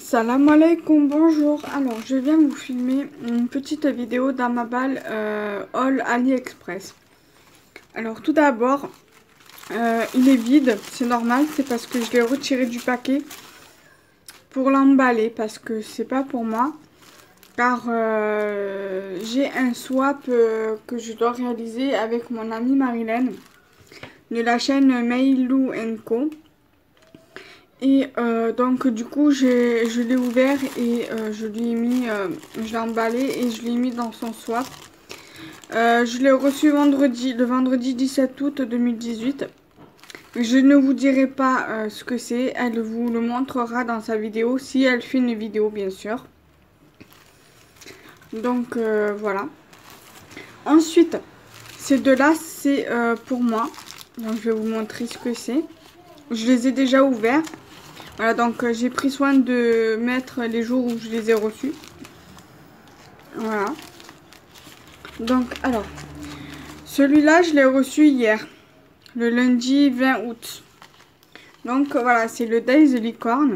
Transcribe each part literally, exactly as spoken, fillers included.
Salam alaikum, bonjour. Alors, je viens vous filmer une petite vidéo d'Amabal euh, Haul AliExpress. Alors, tout d'abord, euh, il est vide, c'est normal, c'est parce que je l'ai retiré du paquet pour l'emballer, parce que c'est pas pour moi. Car euh, j'ai un swap euh, que je dois réaliser avec mon amie Marilyn de la chaîne Mailou and Co. Et euh, donc du coup je, je l'ai ouvert et euh, je lui ai mis, euh, je l'ai emballé et je l'ai mis dans son swap. Euh, je l'ai reçu vendredi, le vendredi dix-sept août deux mille dix-huit. Je ne vous dirai pas euh, ce que c'est, elle vous le montrera dans sa vidéo, si elle fait une vidéo bien sûr. Donc euh, voilà. Ensuite, ces deux-là c'est euh, pour moi. Donc je vais vous montrer ce que c'est. Je les ai déjà ouverts. Voilà, donc euh, j'ai pris soin de mettre les jours où je les ai reçus. Voilà. Donc, alors, celui-là, je l'ai reçu hier, le lundi vingt août. Donc, voilà, c'est le Days Licorne.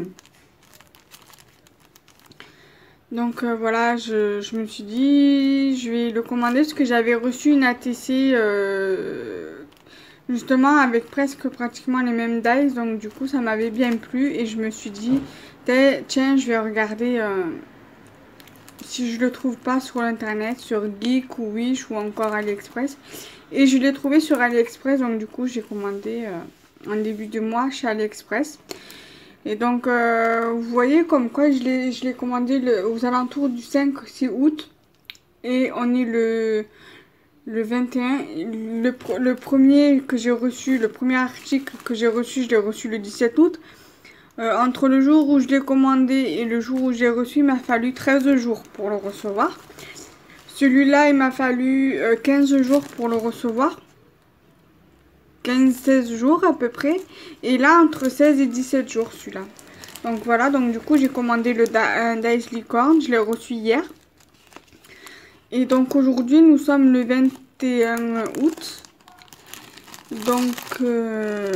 Donc, euh, voilà, je, je me suis dit, je vais le commander parce que j'avais reçu une A T C, euh, justement, avec presque pratiquement les mêmes dies. Donc, du coup, ça m'avait bien plu et je me suis dit, tiens, je vais regarder... Euh, si je le trouve pas sur l'internet, sur Geek ou Wish ou encore AliExpress. Et je l'ai trouvé sur AliExpress, donc du coup j'ai commandé euh, en début de mois chez AliExpress. Et donc euh, vous voyez comme quoi je l'ai commandé le, aux alentours du cinq six août. Et on est le, le vingt et un. Le, le premier que j'ai reçu, le premier article que j'ai reçu, je l'ai reçu le dix-sept août. Euh, entre le jour où je l'ai commandé et le jour où j'ai reçu, il m'a fallu treize jours pour le recevoir. Celui-là, il m'a fallu euh, quinze jours pour le recevoir. quinze seize jours à peu près. Et là, entre seize et dix-sept jours, celui-là. Donc voilà, donc du coup, j'ai commandé le da Days Licorne. Je l'ai reçu hier. Et donc aujourd'hui, nous sommes le vingt et un août. Donc... Euh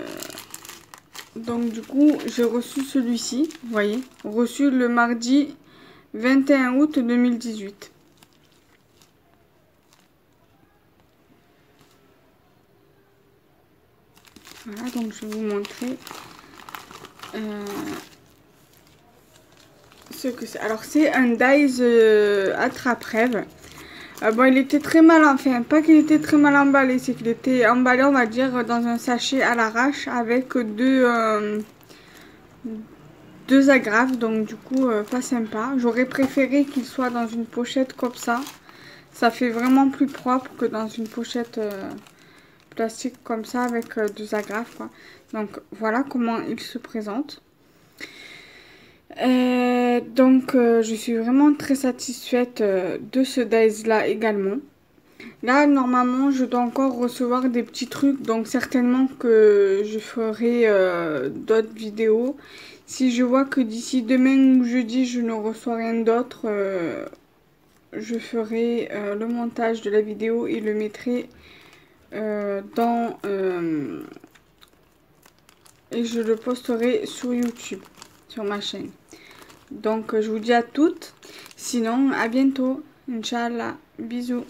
Donc du coup, j'ai reçu celui-ci, vous voyez, reçu le mardi vingt et un août deux mille dix-huit. Voilà, donc je vais vous montrer euh, ce que c'est. Alors c'est un Days euh, attrape-rêve. Euh, bon, il était très mal, enfin, pas qu'il était très mal emballé, c'est qu'il était emballé, on va dire, dans un sachet à l'arrache avec deux... Euh, deux agrafes, donc du coup euh, pas sympa. J'aurais préféré qu'il soit dans une pochette comme ça. Ça fait vraiment plus propre que dans une pochette euh, plastique comme ça avec euh, deux agrafes, quoi. Donc voilà comment il se présente. Euh, donc euh, je suis vraiment très satisfaite euh, de ce Days là également. Là normalement je dois encore recevoir des petits trucs, donc certainement que je ferai euh, d'autres vidéos. Si je vois que d'ici demain ou jeudi je ne reçois rien d'autre, euh, je ferai euh, le montage de la vidéo et le mettrai euh, dans... Euh, et je le posterai sur YouTube, sur ma chaîne. Donc je vous dis à toutes, sinon à bientôt, Inch'Allah, bisous.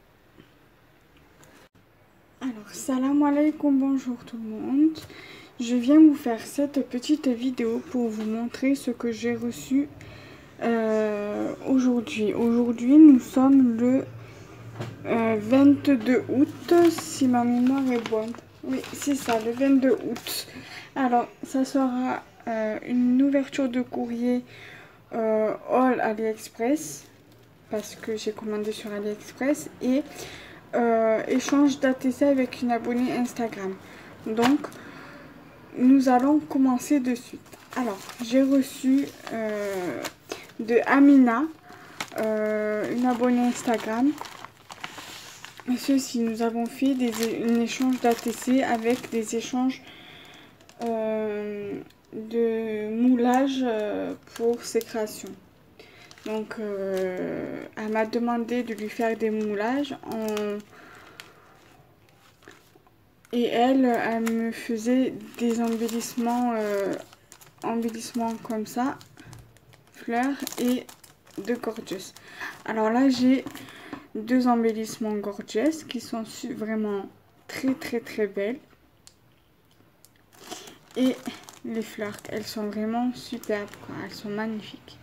Alors, salam alaikum, bonjour tout le monde. Je viens vous faire cette petite vidéo pour vous montrer ce que j'ai reçu euh, aujourd'hui. Aujourd'hui, nous sommes le euh, vingt-deux août, si ma mémoire est bonne. Oui, c'est ça, le vingt-deux août. Alors, ça sera euh, une ouverture de courrier euh, All AliExpress, parce que j'ai commandé sur AliExpress, et euh, échange d'A T C avec une abonnée Instagram. Donc, nous allons commencer de suite. Alors, j'ai reçu euh, de Amina, euh, une abonnée Instagram. Ceci, nous avons fait des, un échange d'A T C avec des échanges euh, de moulage euh, pour ses créations. Donc, euh, elle m'a demandé de lui faire des moulages en... et elle, elle me faisait des embellissements, euh, embellissements comme ça. fleurs et de Gorgeous. Alors là, j'ai deux embellissements Gorgeous qui sont vraiment très très très belles. Et les fleurs, elles sont vraiment superbes, quoi. Elles sont magnifiques.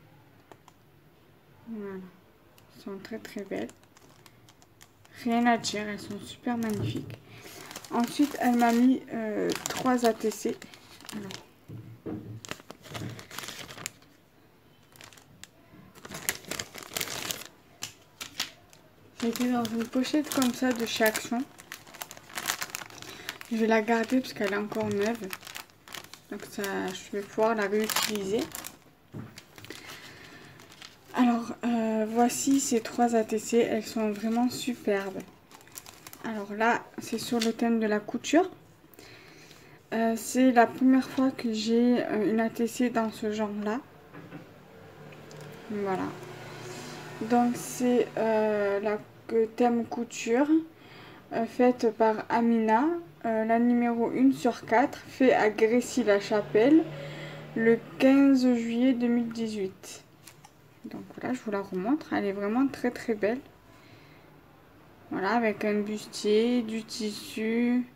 Voilà. Elles sont très très belles. Rien à dire, elles sont super magnifiques. Ensuite, elle m'a mis euh, trois A T C. Alors. C'était dans une pochette comme ça de chez Action. Je vais la garder parce qu'elle est encore neuve. Donc ça, je vais pouvoir la réutiliser. Alors, euh, voici ces trois A T C. Elles sont vraiment superbes. Alors là, c'est sur le thème de la couture. Euh, c'est la première fois que j'ai euh, une A T C dans ce genre-là. Voilà. Donc c'est euh, la thème couture euh, faite par Amina, euh, la numéro un sur quatre, fait à Grécy-la-Chapelle le quinze juillet deux mille dix-huit. Donc voilà, je vous la remontre, elle est vraiment très très belle. Voilà, avec un bustier, du tissu,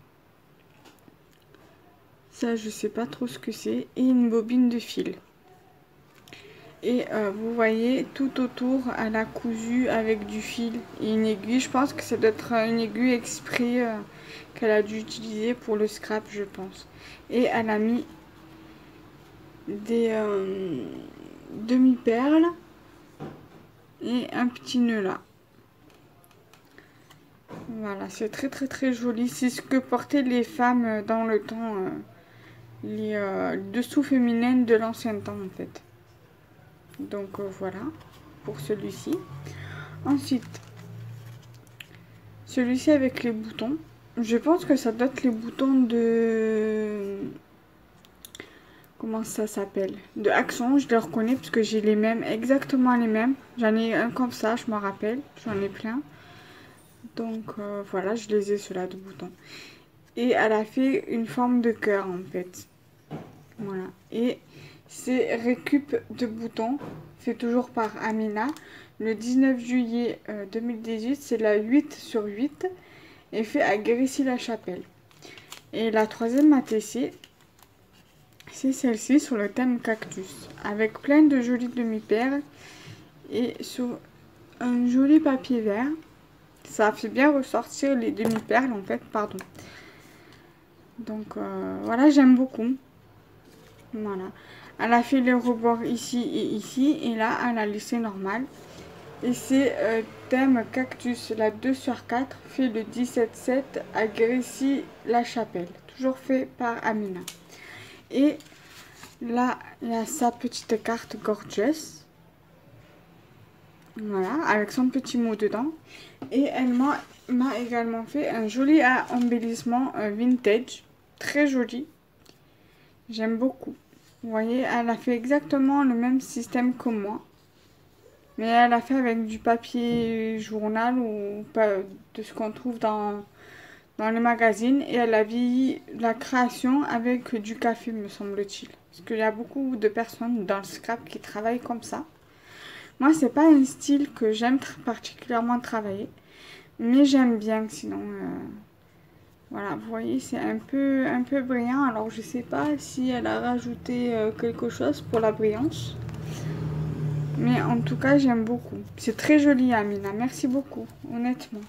ça je sais pas trop ce que c'est, et une bobine de fil. Et euh, vous voyez, tout autour, elle a cousu avec du fil et une aiguille. Je pense que ça doit être une aiguille exprès euh, qu'elle a dû utiliser pour le scrap, je pense. Et elle a mis des euh, demi-perles et un petit nœud là. Voilà, c'est très très très joli. C'est ce que portaient les femmes dans le temps, euh, les euh, dessous féminines de l'ancien temps en fait. Donc euh, voilà pour celui-ci. Ensuite, celui-ci avec les boutons. Je pense que ça doit être les boutons de... Comment ça s'appelle? De Action, je les reconnais parce que j'ai les mêmes, exactement les mêmes. J'en ai un comme ça, je me rappelle. J'en ai plein. Donc euh, voilà, je les ai ceux-là de boutons. Et elle a fait une forme de cœur en fait. Voilà. Et c'est récup de boutons, fait toujours par Amina. Le dix-neuf juillet euh, deux mille dix-huit, c'est la huit sur huit et fait à Grécy-la-Chapelle. Et la troisième A T C, c'est celle-ci sur le thème cactus, avec plein de jolies demi-perles et sur un joli papier vert. Ça fait bien ressortir les demi-perles en fait, pardon. Donc euh, voilà, j'aime beaucoup. Voilà. Elle a fait les rebords ici et ici. Et là, elle a laissé normal. Et c'est euh, thème cactus, la deux sur quatre, fait le dix-sept sept à Grécy-la-Chapelle. Toujours fait par Amina. Et là, il y a sa petite carte Gorgeous. Voilà, avec son petit mot dedans. Et elle m'a également fait un joli embellissement euh, vintage. Très joli. J'aime beaucoup. Vous voyez, elle a fait exactement le même système que moi. Mais elle a fait avec du papier journal ou de ce qu'on trouve dans, dans les magazines. Et elle a vieilli la création avec du café, me semble-t-il. Parce qu'il y a beaucoup de personnes dans le scrap qui travaillent comme ça. Moi, c'est pas un style que j'aime particulièrement travailler. Mais j'aime bien, sinon... Euh, voilà, vous voyez, c'est un peu, un peu brillant. Alors, je sais pas si elle a rajouté euh, quelque chose pour la brillance. Mais en tout cas, j'aime beaucoup. C'est très joli, Amina. Merci beaucoup, honnêtement.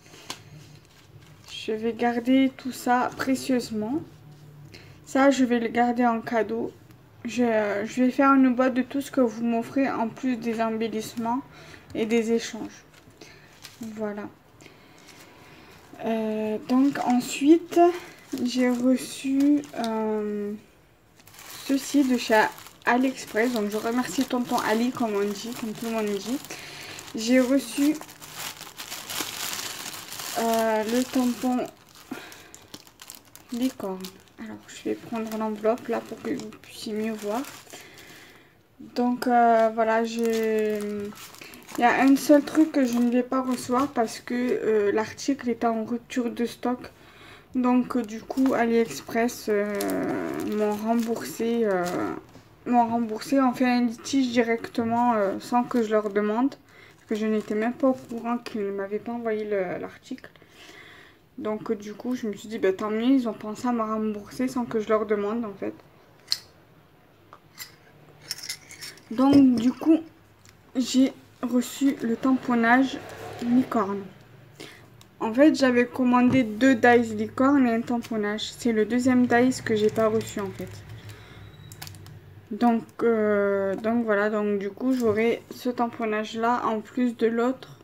Je vais garder tout ça précieusement. Ça, je vais le garder en cadeau. Je, euh, je vais faire une boîte de tout ce que vous m'offrez en plus des embellissements et des échanges. Voilà. Euh, donc ensuite, j'ai reçu euh, ceci de chez AliExpress. Donc je remercie tonton Ali, comme on dit, comme tout le monde dit. J'ai reçu euh, le tampon licorne. Alors je vais prendre l'enveloppe là pour que vous puissiez mieux voir. Donc euh, voilà, j'ai... Il y a un seul truc que je ne vais pas recevoir parce que euh, l'article est en rupture de stock. Donc euh, du coup AliExpress euh, m'ont remboursé euh, m'ont remboursé, ont fait un litige directement euh, sans que je leur demande. Parce que je n'étais même pas au courant qu'ils ne m'avaient pas envoyé l'article. Donc euh, du coup, je me suis dit, bah, tant mieux, ils ont pensé à me rembourser sans que je leur demande en fait. Donc du coup, j'ai reçu le tamponnage licorne. En fait, j'avais commandé deux dice licorne et un tamponnage. C'est le deuxième dice que j'ai pas reçu en fait. Donc, euh, donc voilà, donc du coup, j'aurai ce tamponnage là en plus de l'autre.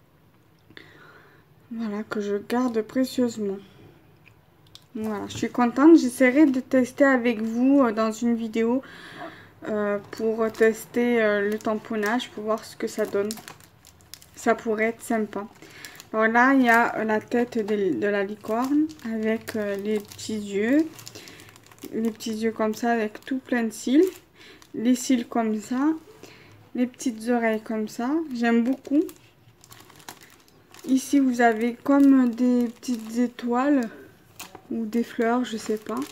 Voilà, que je garde précieusement. Voilà, je suis contente. J'essaierai de tester avec vous euh, dans une vidéo euh, pour tester euh, le tamponnage, pour voir ce que ça donne. Ça pourrait être sympa. Alors là, il y a la tête de, de la licorne avec euh, les petits yeux. Les petits yeux comme ça avec tout plein de cils. Les cils comme ça. Les petites oreilles comme ça. J'aime beaucoup. Ici, vous avez comme des petites étoiles ou des fleurs, je sais pas.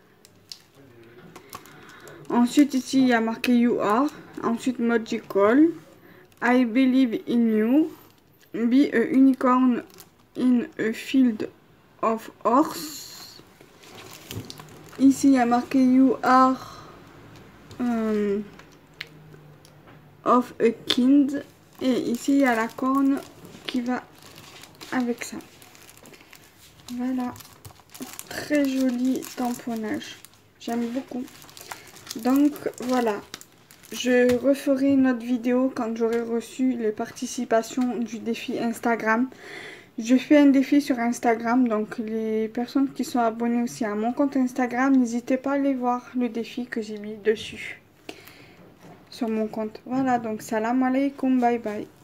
Ensuite, ici, il y a marqué You Are. Ensuite, Magical. I Believe in You. Be a unicorn in a field of horse. Ici, il y a marqué You Are um, of a kind. Et ici, il y a la corne qui va avec ça. Voilà. Très joli tamponnage. J'aime beaucoup. Donc, voilà. Je referai une autre vidéo quand j'aurai reçu les participations du défi Instagram. Je fais un défi sur Instagram, donc les personnes qui sont abonnées aussi à mon compte Instagram, n'hésitez pas à aller voir le défi que j'ai mis dessus sur mon compte. Voilà, donc salam alaikum, bye bye.